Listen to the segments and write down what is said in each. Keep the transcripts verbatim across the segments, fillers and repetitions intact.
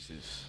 Jesus.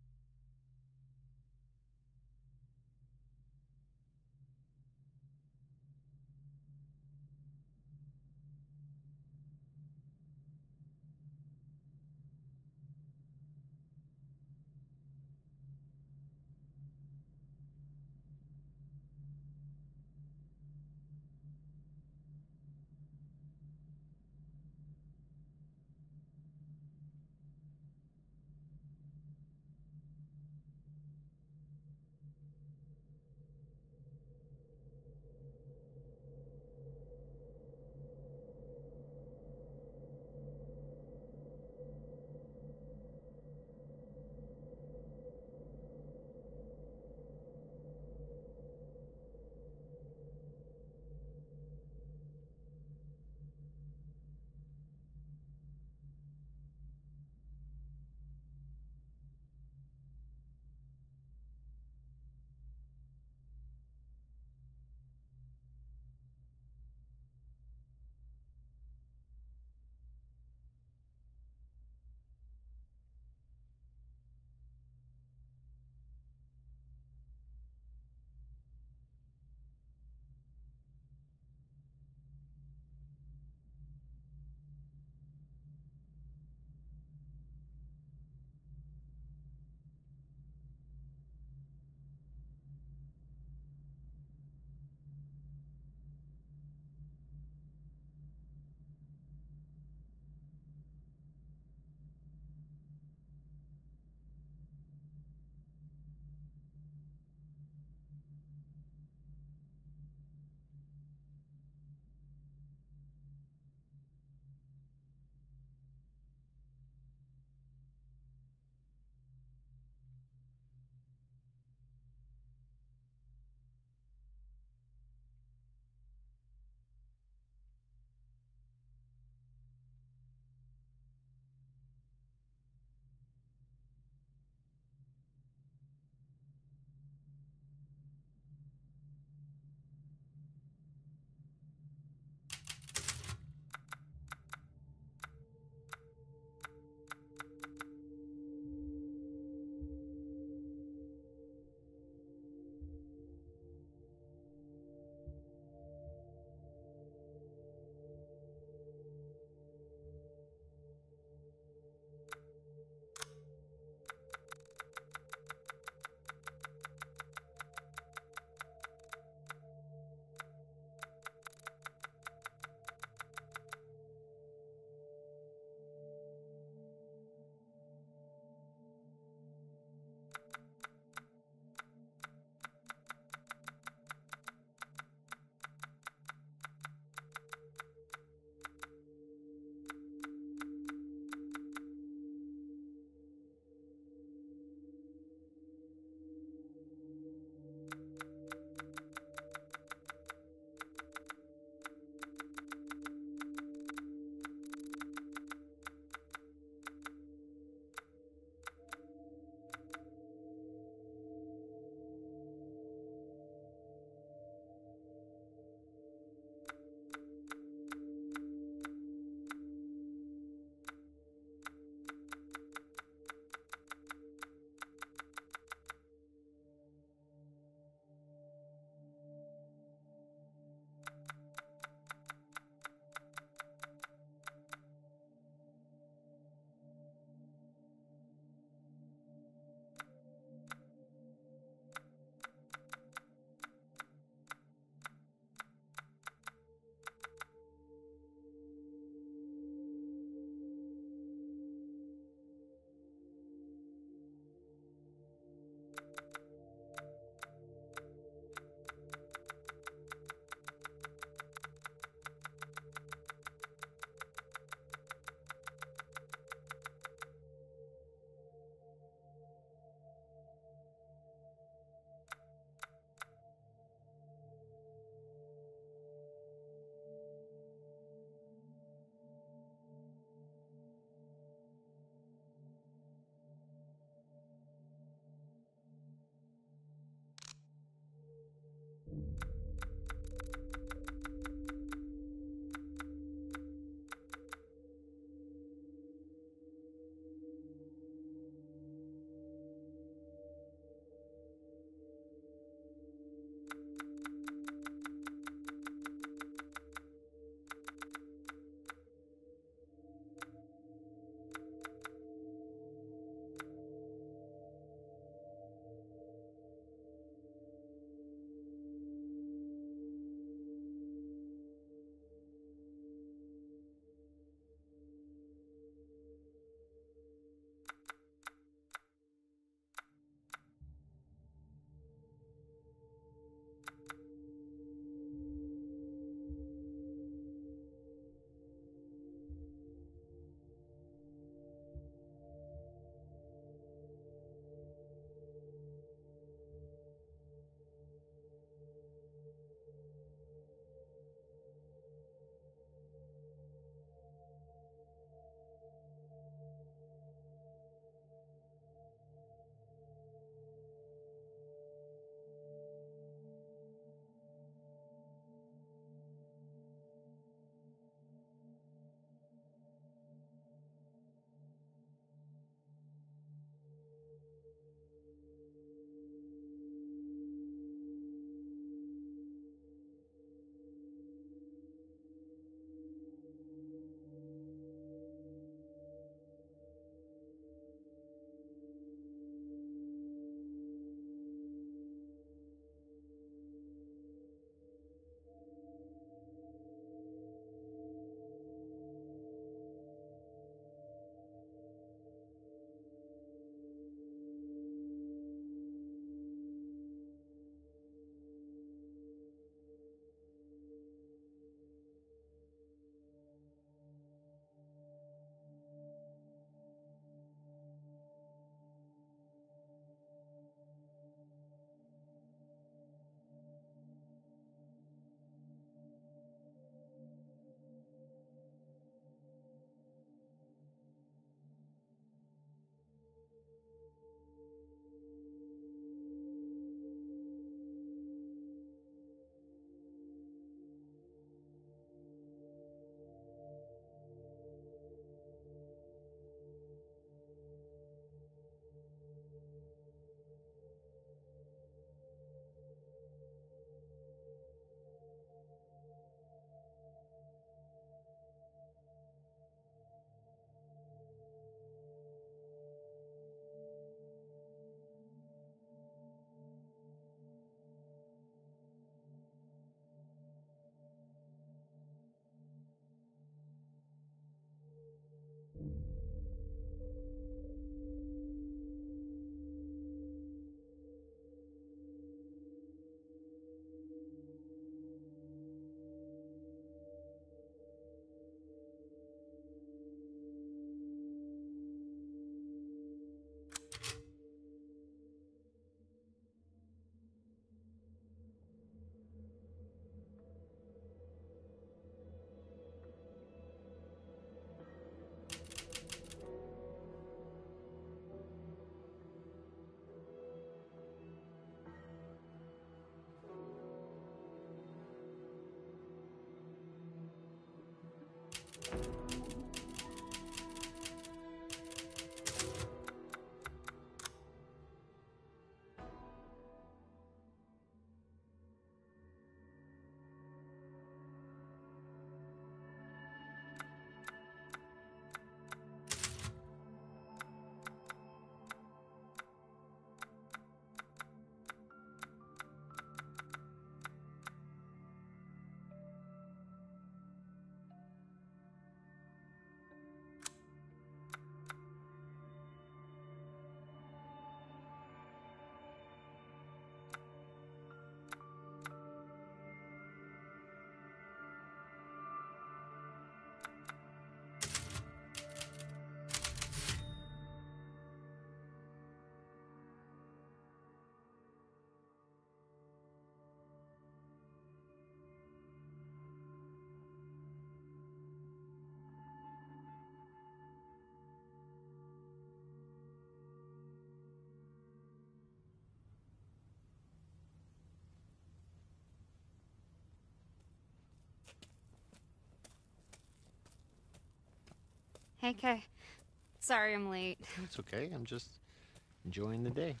Hey, Kay. Sorry I'm late. It's okay. I'm just enjoying the day.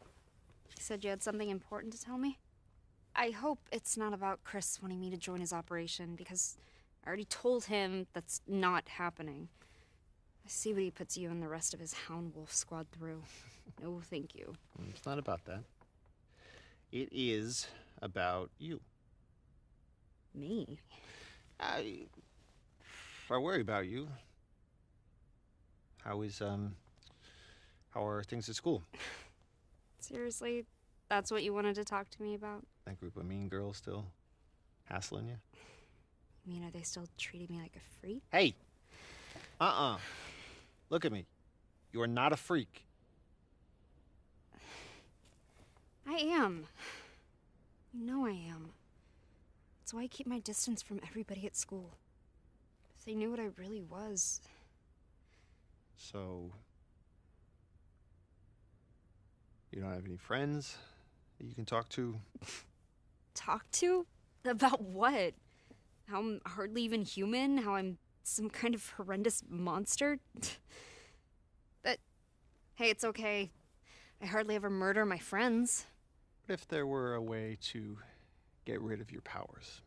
You said you had something important to tell me? I hope it's not about Chris wanting me to join his operation, because I already told him that's not happening. I see what he puts you and the rest of his Hound Wolf squad through. No, thank you. It's not about that. It is about you. Me? I... I worry about you. How is, um... How are things at school? Seriously? That's what you wanted to talk to me about? That group of mean girls still hassling you? You mean, are they still treating me like a freak? Hey! Uh-uh. Look at me. You are not a freak. I am. You know I am. That's why I keep my distance from everybody at school. If they knew what I really was... So... You don't have any friends that you can talk to? Talk to? About what? How I'm hardly even human? How I'm some kind of horrendous monster? But, hey, it's okay. I hardly ever murder my friends. What if there were a way to get rid of your powers?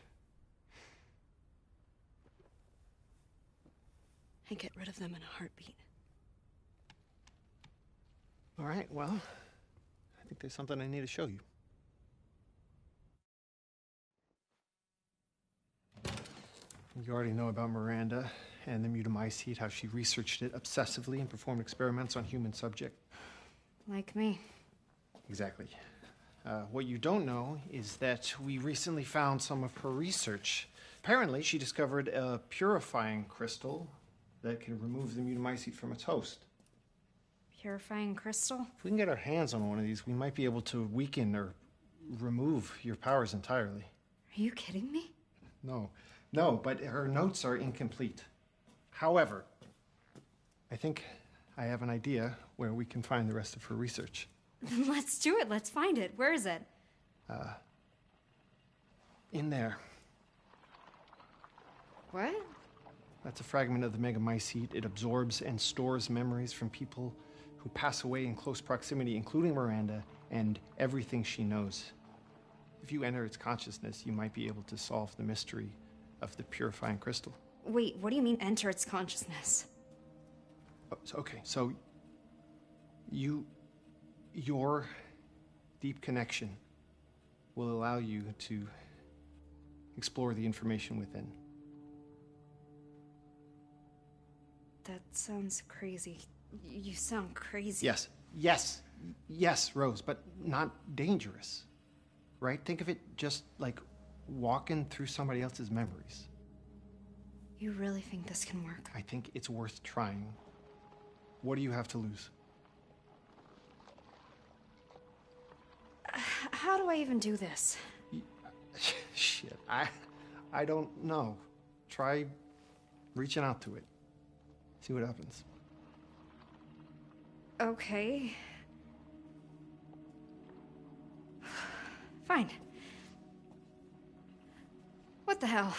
I'd get rid of them in a heartbeat. All right, well, I think there's something I need to show you. You already know about Miranda and the mutamycete, how she researched it obsessively and performed experiments on human subject. Like me. Exactly. Uh, what you don't know is that we recently found some of her research. Apparently, she discovered a purifying crystal that can remove the mutamycete from its host. Purifying crystal? If we can get our hands on one of these, we might be able to weaken or remove your powers entirely. Are you kidding me? No. No, but her notes are incomplete. However, I think I have an idea where we can find the rest of her research. Let's do it. Let's find it. Where is it? Uh, in there. What? That's a fragment of the Megamycete. It absorbs and stores memories from people who pass away in close proximity, including Miranda, and everything she knows. If you enter its consciousness, you might be able to solve the mystery of the purifying crystal. Wait, what do you mean enter its consciousness? Oh, so, okay, so you, your deep connection will allow you to explore the information within. That sounds crazy. Y- You sound crazy. Yes, yes, yes, Rose, but not dangerous, right? Think of it just like walking through somebody else's memories. You really think this can work? I think it's worth trying. What do you have to lose? How do I even do this? Shit, I, I don't know. Try reaching out to it. See what happens. Okay. Fine. What the hell?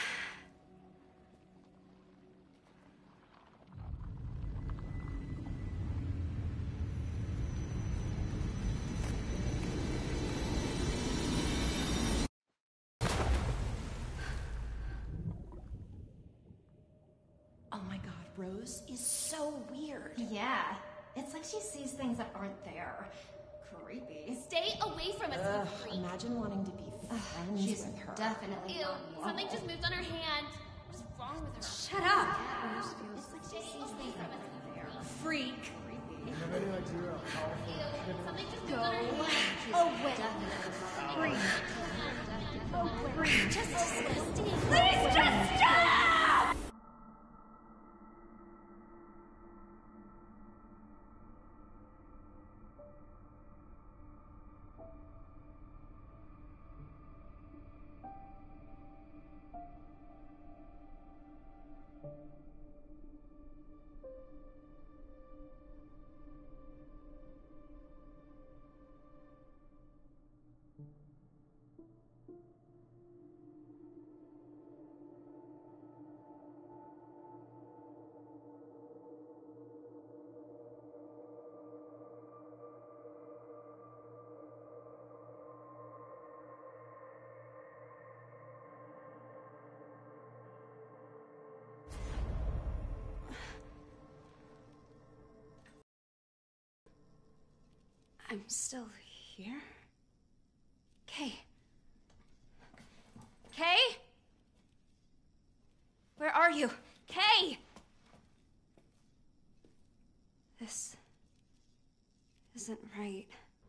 Oh my god, Rose is so weird. Yeah, it's like she sees things that aren't there. Creepy. Stay away from us, Ugh, you freak. imagine wanting to be friends She's with her. definitely Ew, not something normal. just moved on her hand. What's wrong with her? Shut up! It's like she Stay sees away things from that us, aren't you there. freak. Creepy. Ew, something just moved on her hand. Oh, wait. Creepy. Just disgusting. Please just stop! I'm still here? Kay. Kay? Where are you? Kay! This isn't right.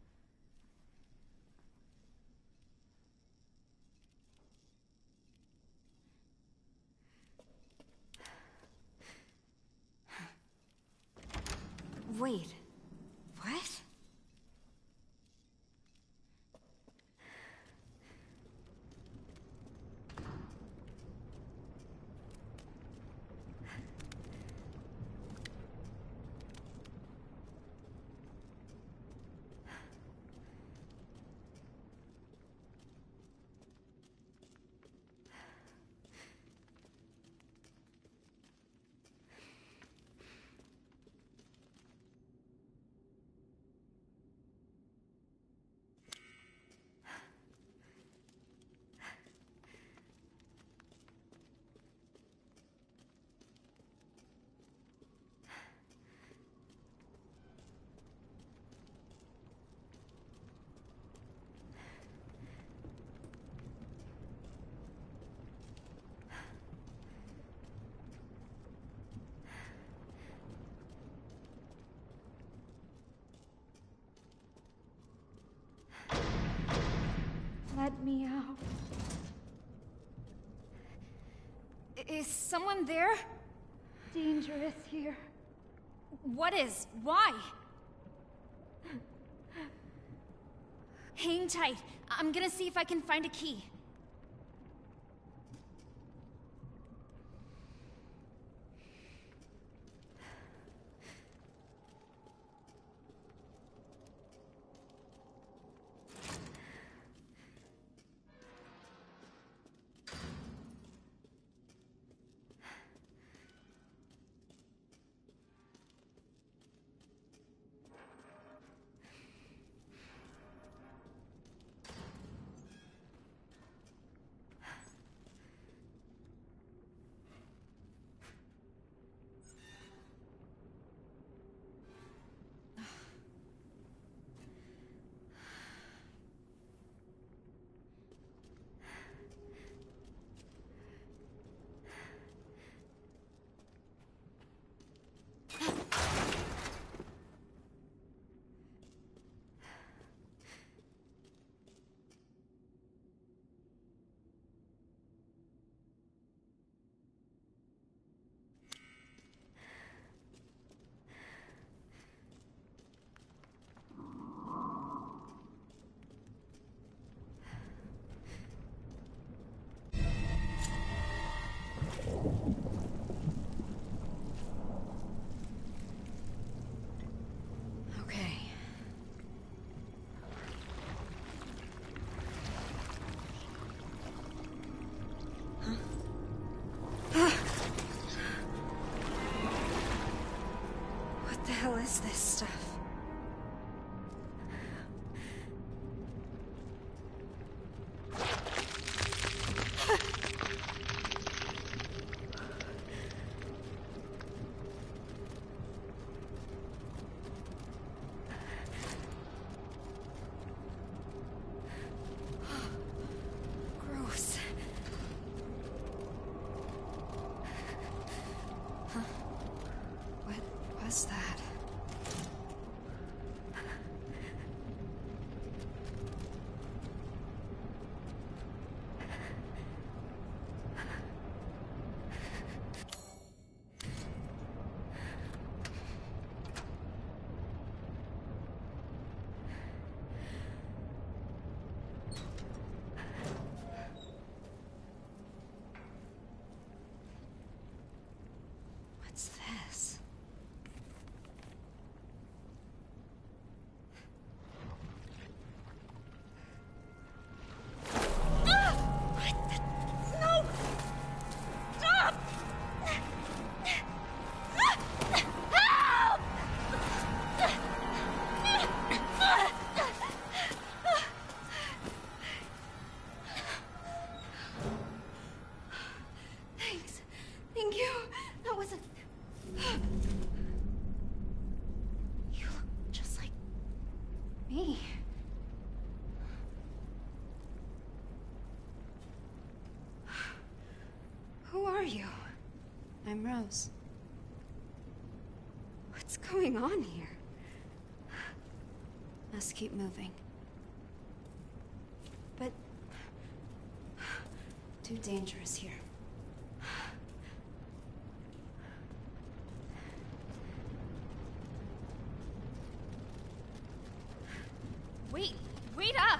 Wait. What? Let me out. Is someone there? Dangerous here. What is? Why? Hang tight. I'm gonna see if I can find a key. is this stuff? Gross. Huh? What was that? What's this? Ah! What the? No! Stop! Help! Thanks. Thank you. That wasn't. You look just like me. Who are you? I'm Rose. What's going on here? Must keep moving. But too dangerous here. Wait, wait up!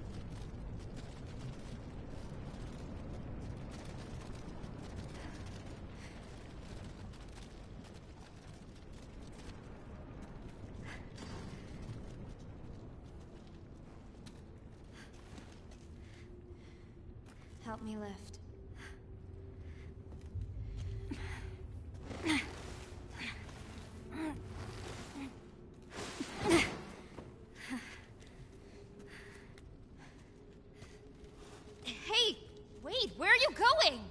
Help me lift. Hey, wait, where are you going?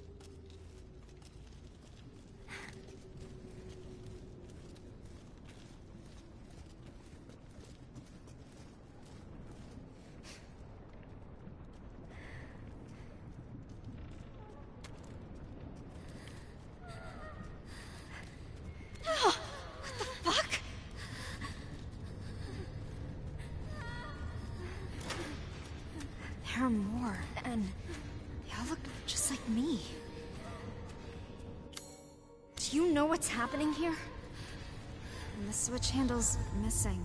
There are more, and they all look just like me. Do you know what's happening here? And the switch handle's missing.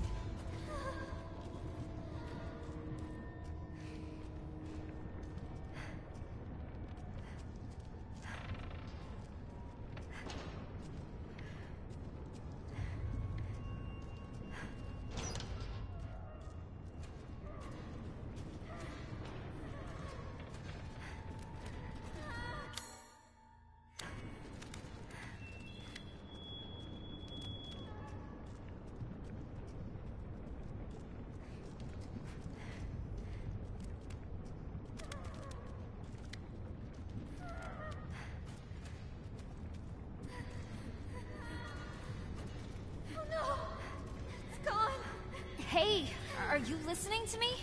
Hey, are you listening to me?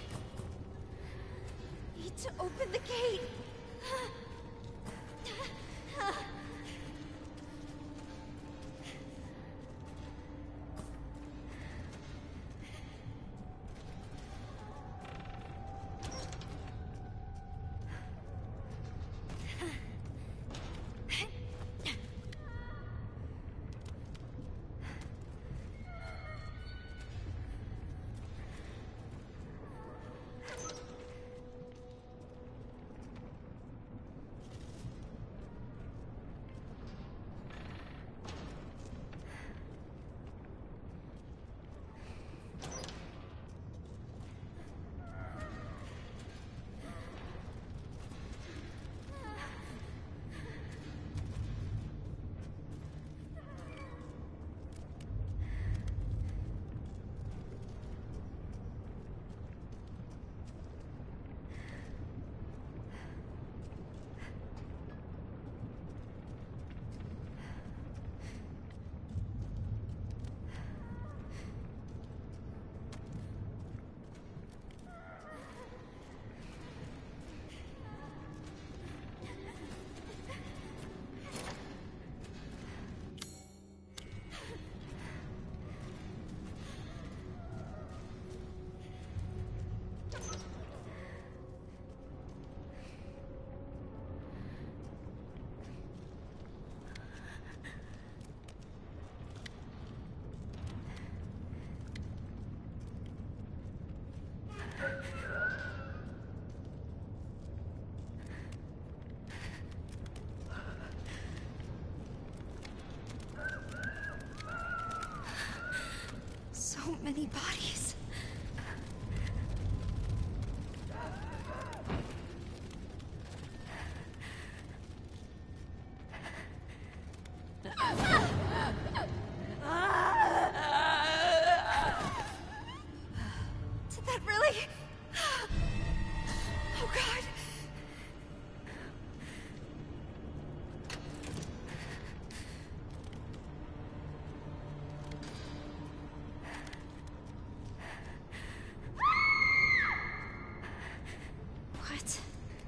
Need to open the gate. So many bodies. Did that really? Oh God. What?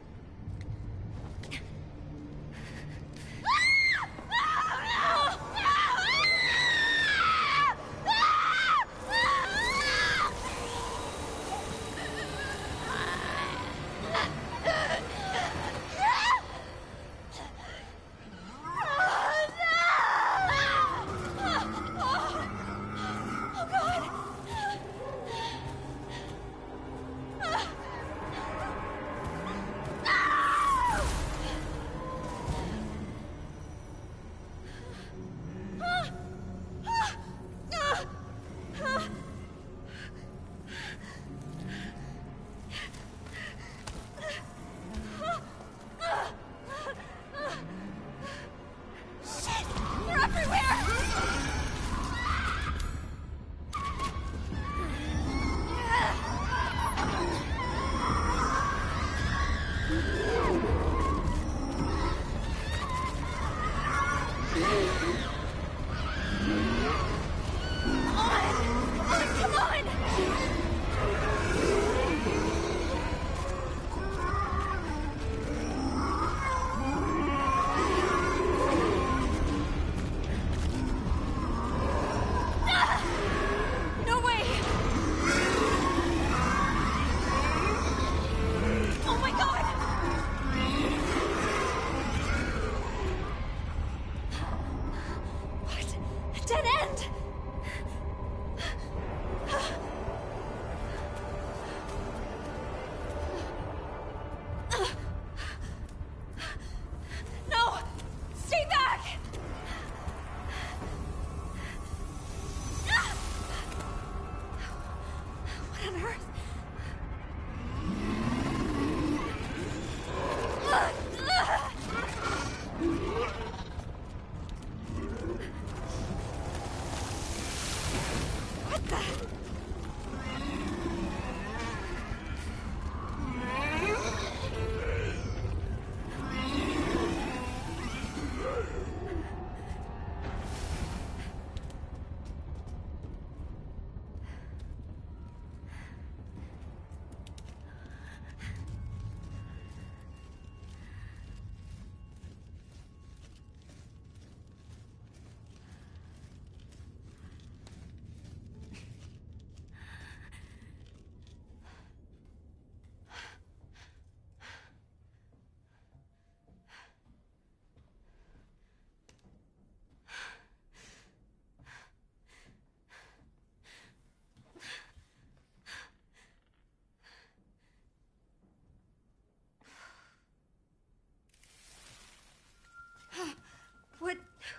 What...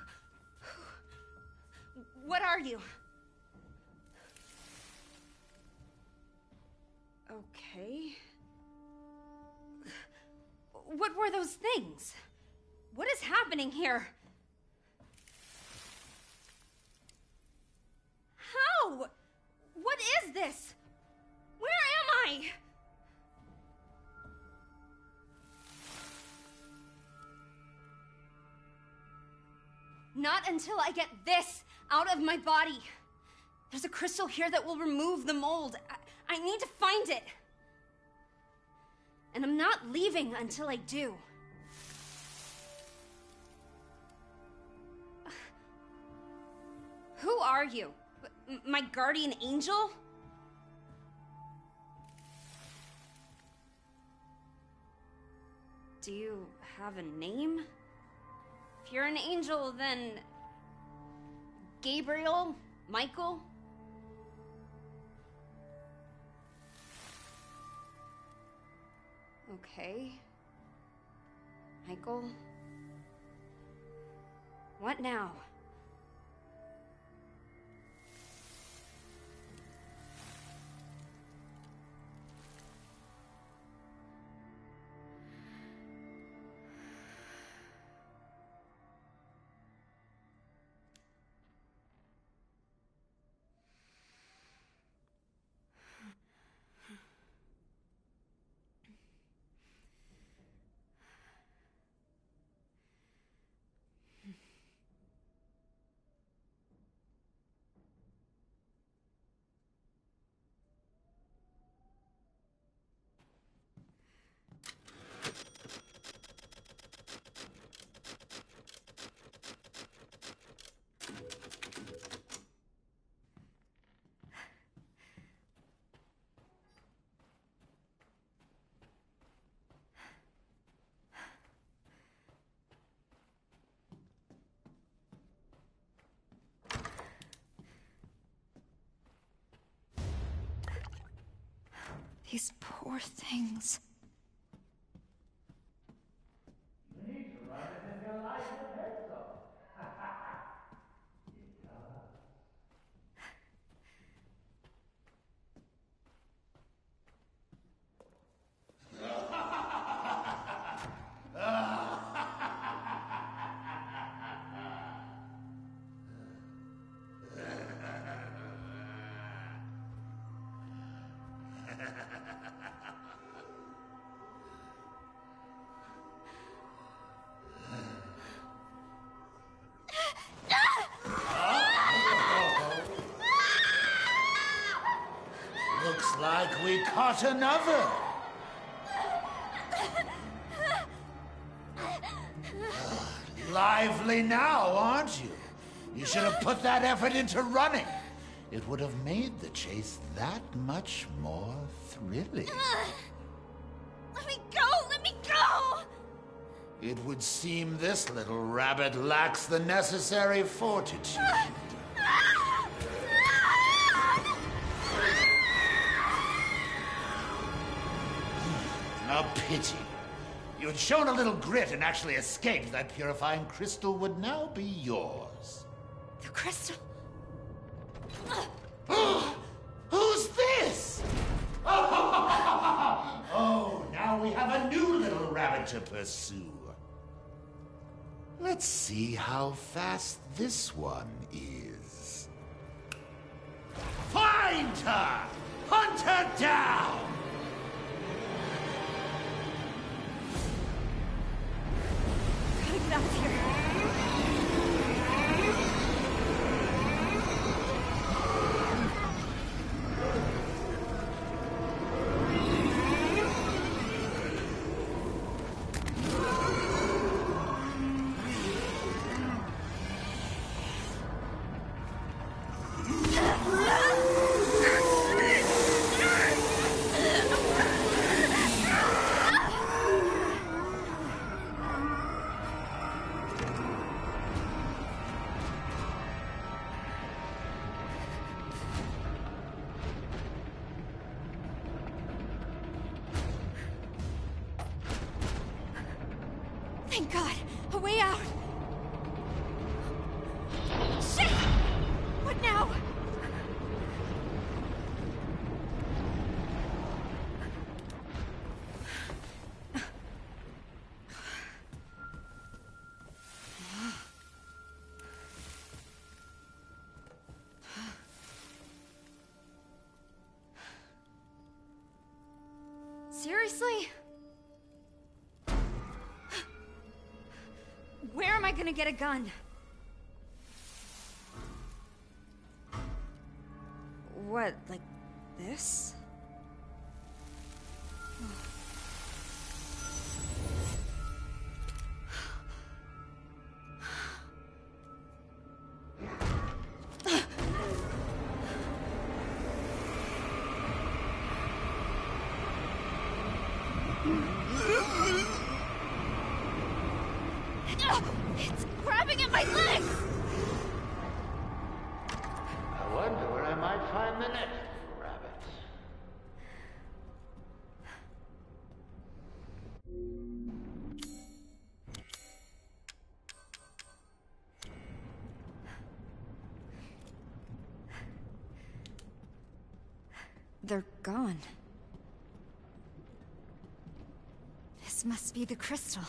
What are you? Okay. What were those things? What is happening here? How? What is this? Where am I? Not until I get this out of my body. There's a crystal here that will remove the mold. I, I need to find it. And I'm not leaving until I do. Who are you? M- my guardian angel? Do you have a name? If you're an angel, then... Gabriel? Michael? Okay. Michael? What now? These poor things. Looks like we caught another. Lively now, aren't you? You should have put that effort into running. It would have made the chase that much more thrilling. Let me go! Let me go! It would seem this little rabbit lacks the necessary fortitude. A pity. You had shown a little grit and actually escaped, that purifying crystal would now be yours. The crystal? Who's this? Oh, now we have a new little rabbit to pursue. Let's see how fast this one is. Find her! Hunt her down! Gotta get out of here. Thank God! A way out! Shit! What now? Seriously? Where am I gonna get a gun? What, like this? It's grabbing at my legs! I wonder where I might find the next rabbit. They're gone. This must be the crystal.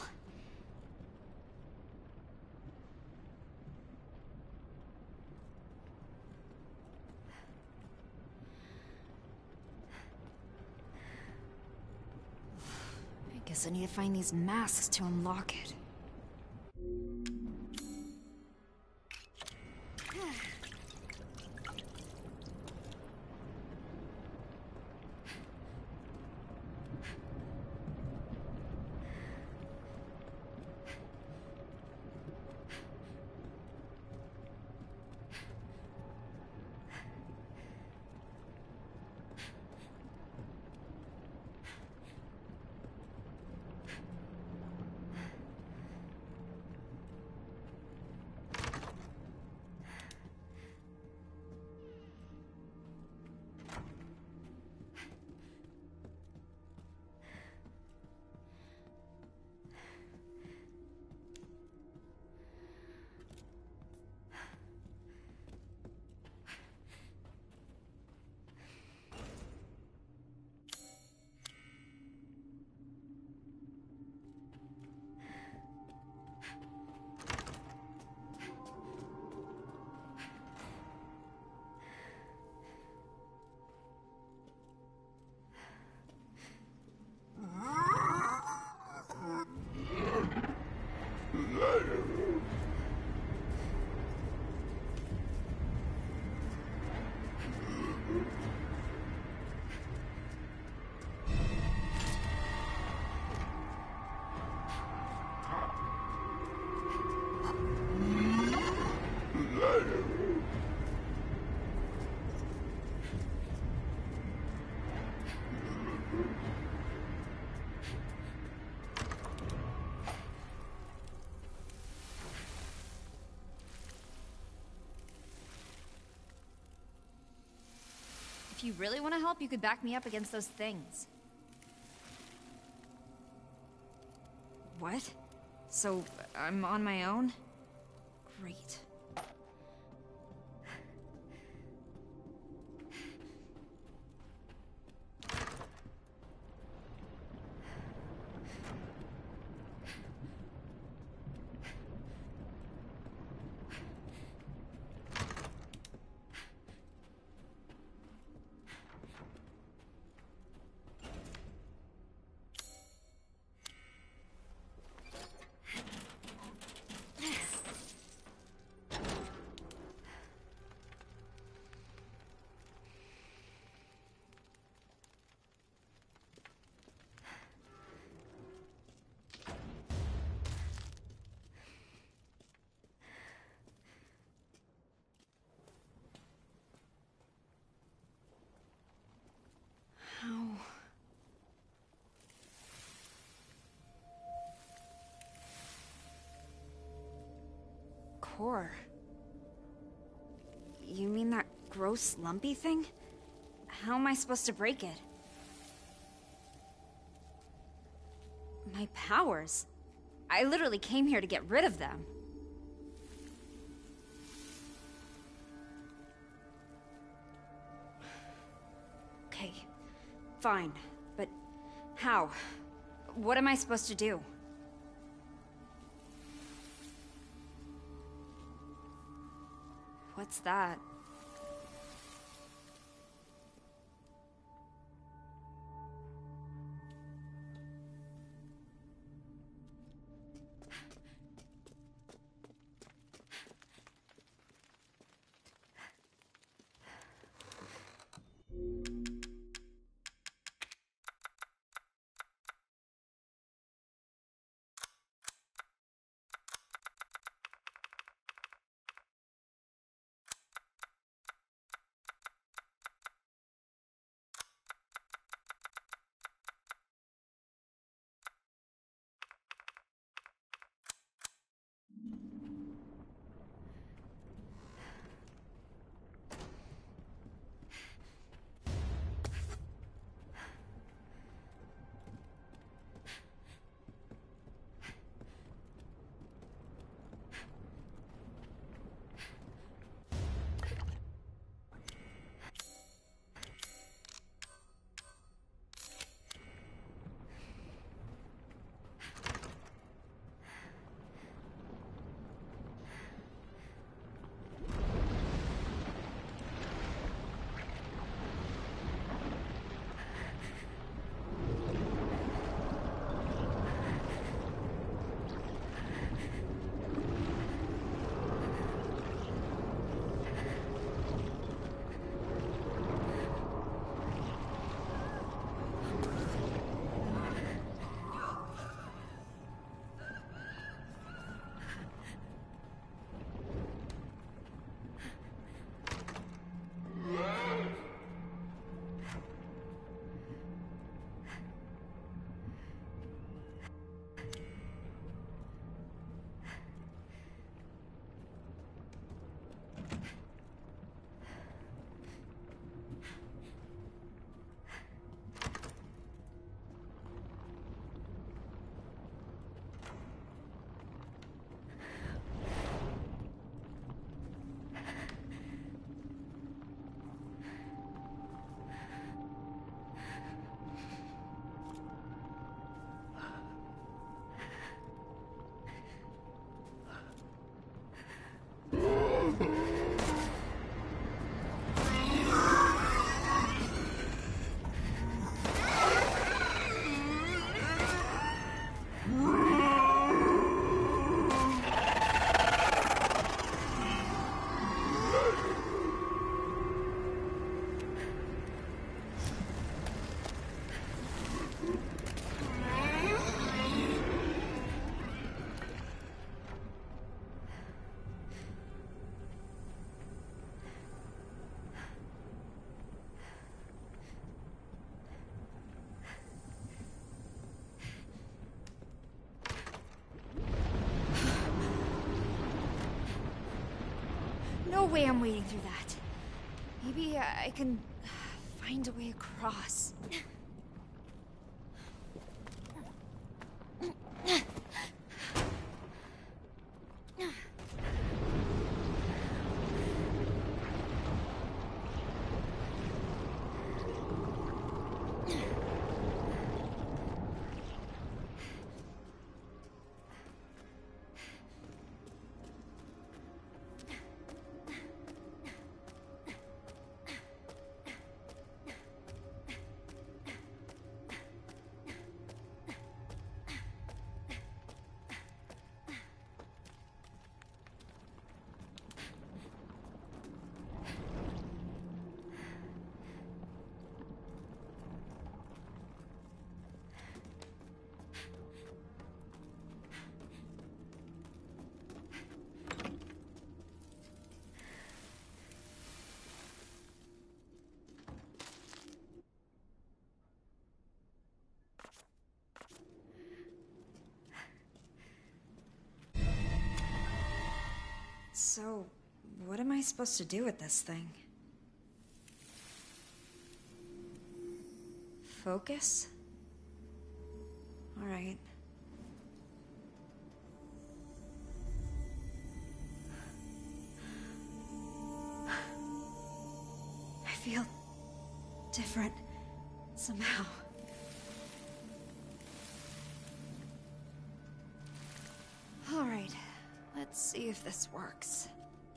I guess I need to find these masks to unlock it. If you really want to help, you could back me up against those things. What? So, I'm on my own? Great. How? Core. You mean that gross lumpy thing? How am I supposed to break it? My powers? I literally came here to get rid of them. Okay, fine, but how? What am I supposed to do? What's that? way I'm wading through that. Maybe I can find a way across. So, what am I supposed to do with this thing? Focus? All right. I feel different somehow. All right. Let's see if this works.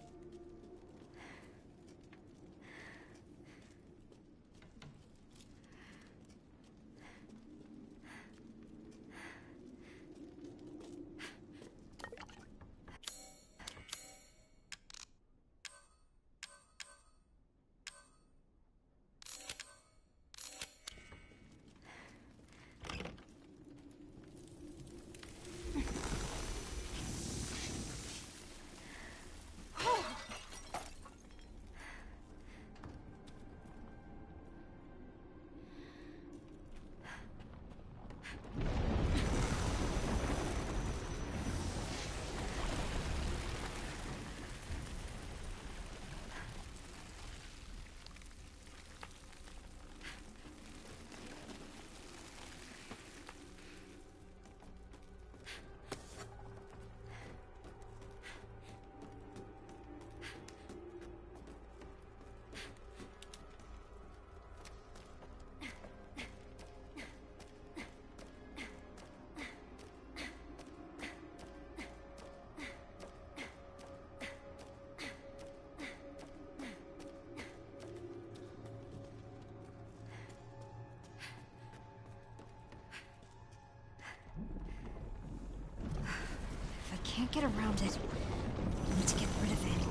Can't get around it. I need to get rid of it.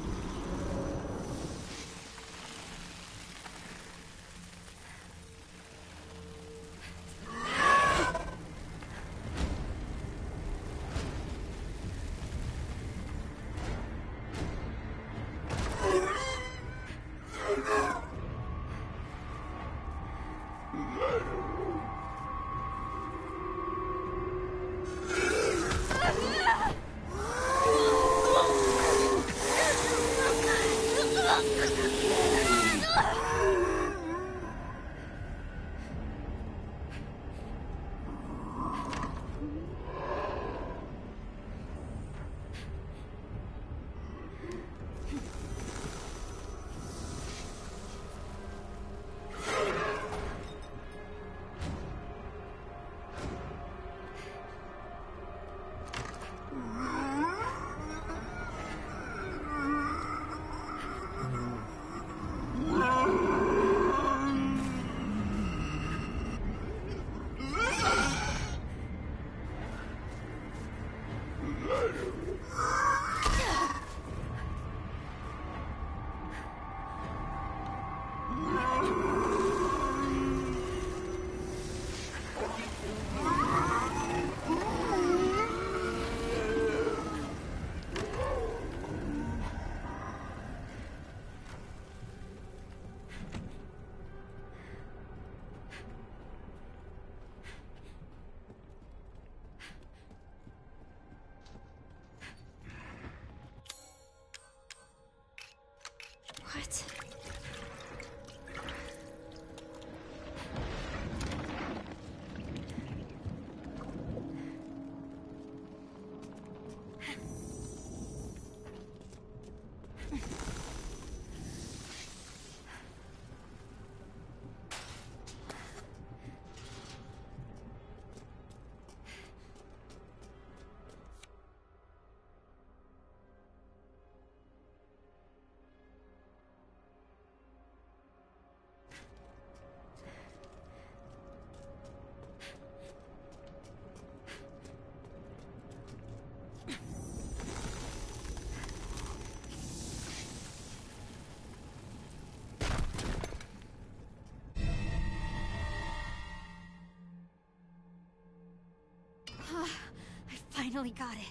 I finally got it.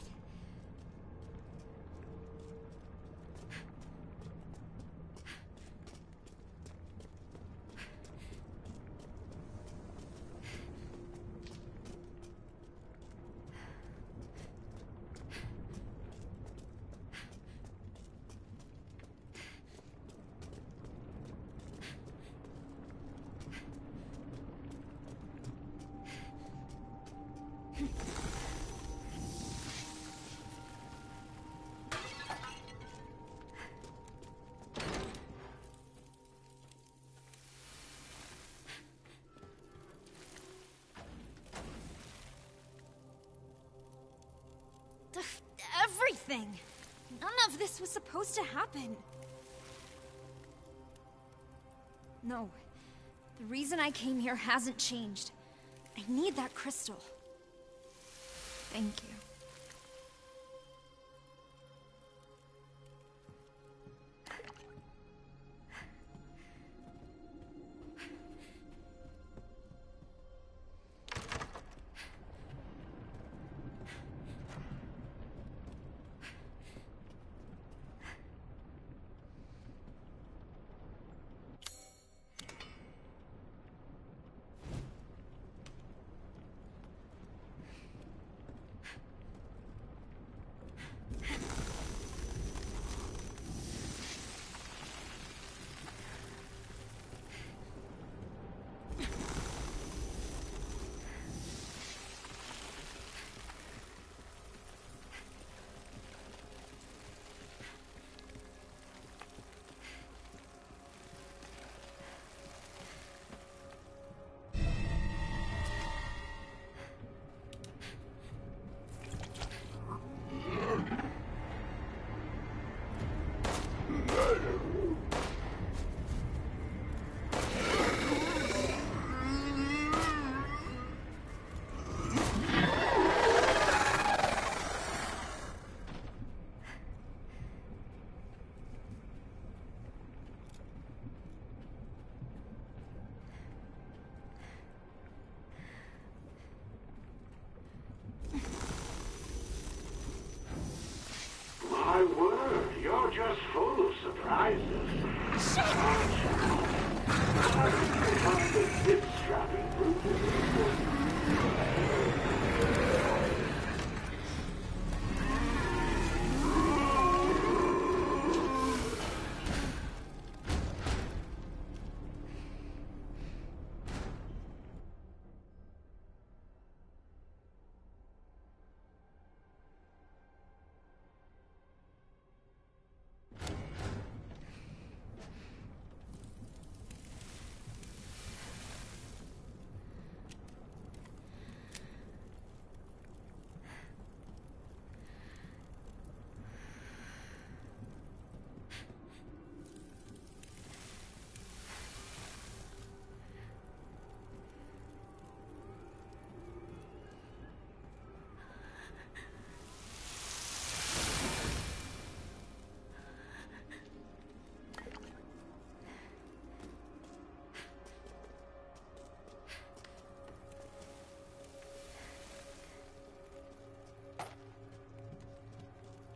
Everything! None of this was supposed to happen. No. The reason I came here hasn't changed. I need that crystal. Thank you. My word, you're just full of surprises. Shut up!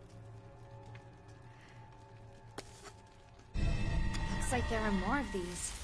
Looks like there are more of these.